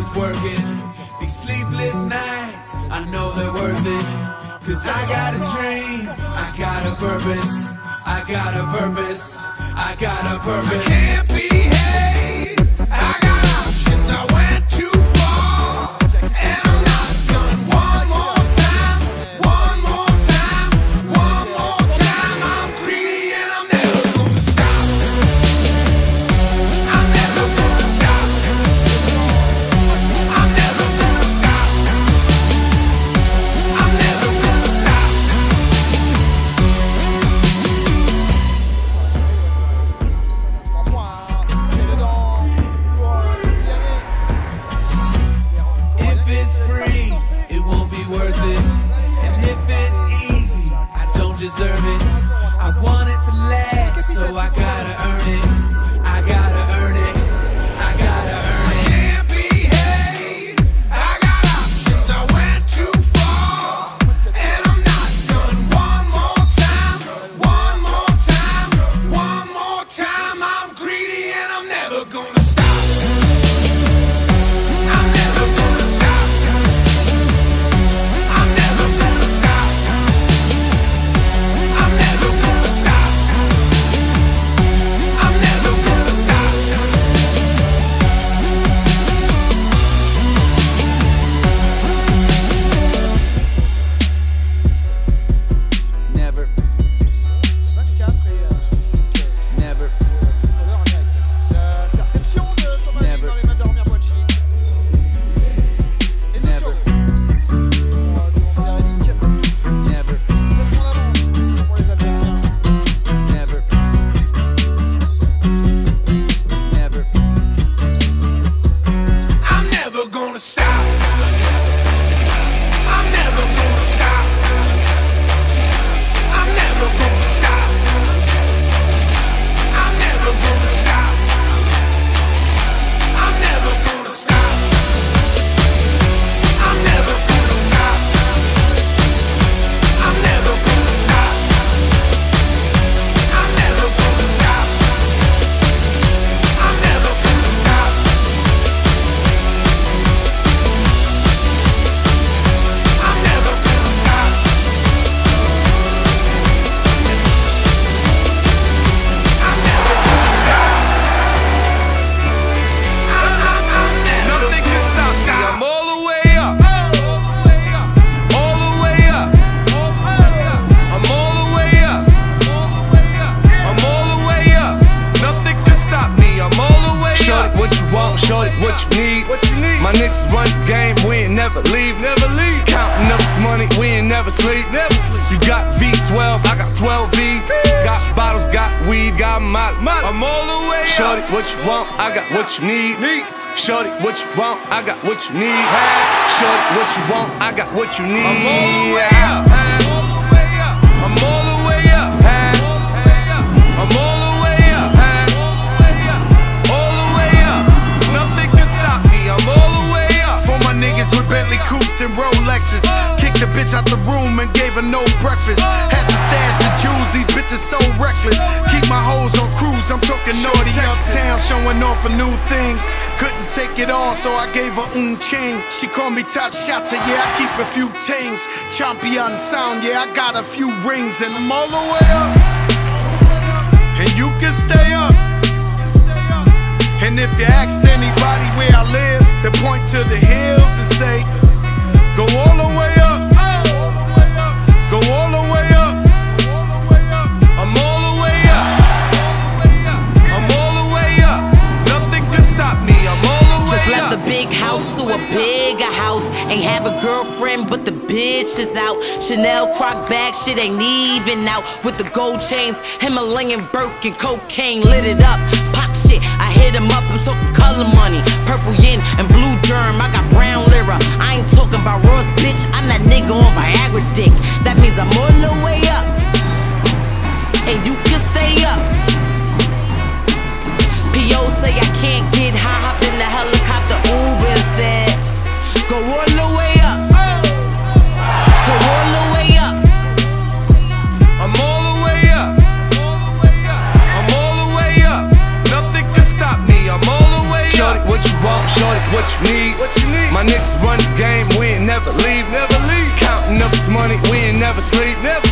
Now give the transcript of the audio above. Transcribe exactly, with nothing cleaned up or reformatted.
it's working. These sleepless nights, I know they're worth it. Cause I got a dream, I got a purpose. I got a purpose, I got a purpose. I can't behave, I got options, I went too far. And I'm not done. One more time, one more time, one more time. I'm greedy and I'm never gonna stop. I'm never gonna stop. I'm never gonna stop. I'm never gonna stop. If it's free, it won't be worth it. And if it's easy, I don't deserve it. I want it to last, so I gotta earn it. I gotta earn it. I gotta earn it. I can't behave. I got options. I went too far, and I'm not done. One more time. One more time. One more time. I'm greedy and I'm never gonna stop. I'm never gonna stop. I'm never gonna stop. I'm never gonna stop. I'm never gonna stop. Never, vingt-quatre et euh, never, voleur américain. Euh, Interception de Thomas Lee Never. dans les mains de Romir Boachi. Et deux Never. sur pour, euh, demande Eric. never, sept points d'avance pour les Alsaciens. never, never. I'm never gonna stop. I'm never gonna stop. I'm never gonna stop. I'm never gonna stop. I'm never gonna stop. I'm never gonna stop. I'm never gonna stop. I'm never gonna stop. I'm never gonna stop. I'm never gonna stop. I'm never gonna stop. Nothing can stop me. I'm all the way up. All the way up. I'm all the way up. I'm all the way up. Nothing can stop me. I'm all the way up. Shorty, what you want, shorty, what you need. What you need? My niggas run the game, we ain't never leave. Never leave. Counting up this money, we ain't never sleep. Never sleep. You got V twelve, I got twelve V's. Got bottles, got weed, got molly. I'm all the way up. Shorty, what you want, I got what you need. Need. Shorty, what you want, I got what you need. Shorty, what you want, I got what you need. I'm all the way up. I'm all the way up. I'm all the way up. All the way up. Nothing can stop me. I'm all the way up. For my niggas with Bentley coupes and Rolexes. Kicked the bitch out the room and gave her no breakfast. Had to stash the jewels, these bitches so reckless. Keep my hoes on cruise, I'm talking naughty uptown, showing off for new things. Couldn't take it all, so I gave her un chain. She called me top shotter, yeah, I keep a few tings. Champion sound, yeah, I got a few rings. And I'm all the way up, and you can stay up. And if you ask anybody where I live, they point to the hills and say, go all the way up, go all the way up. I'm all the way up. I'm all the way up. Nothing can stop me. I'm all the way Just up. left the big house to a bigger house. Ain't have a girlfriend, but the bitch is out. Chanel croc bag, shit ain't even out. With the gold chains, Himalayan Birkin, cocaine lit it up. Pop shit, I hit him up. I'm talking color money, purple yin and blue germ. I got brown lira. I ain't talking about Ross, bitch. I'm that nigga on Viagra dick. That means I'm all the way up, and you can stay up. P O say I can't get high, hopped in the helicopter, Uber said, go all the way up, go all the way up. I'm all the way up. I'm all the way up. Nothing can stop me. I'm all the way up. Shorty, what you want, shorty, what you need. What you money, we ain't never sleep. Never.